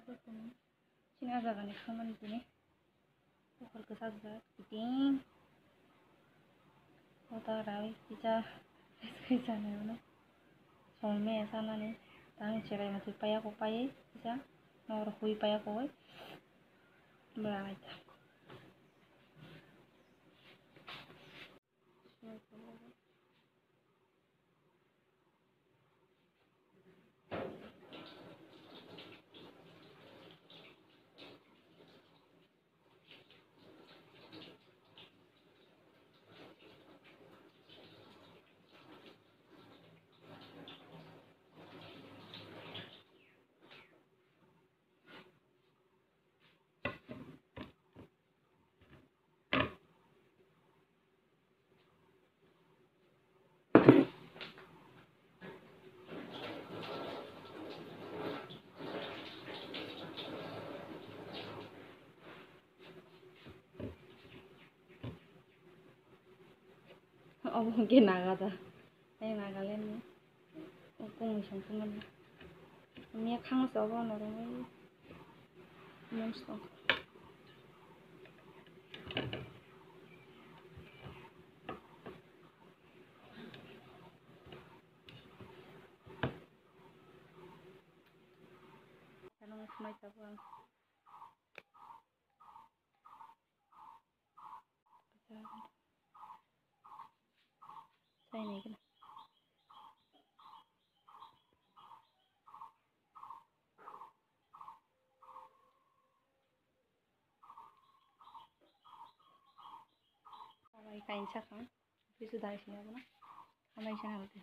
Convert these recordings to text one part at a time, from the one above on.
सिना जागानि खामानि दिनै पकरखौ साजा गिदिं उदाराय bisa जानायावनो solme sanani tang cerai mati paya ko paye bisa nor hui paya ko beraita oh mungkin naga yang Nagaland nih ukung sangkuman ini kang sawo norong monster kanong smay sabang saya nih kan kain sakang itu dari sini apa kamay siya natin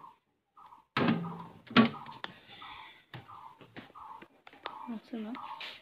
maksudnya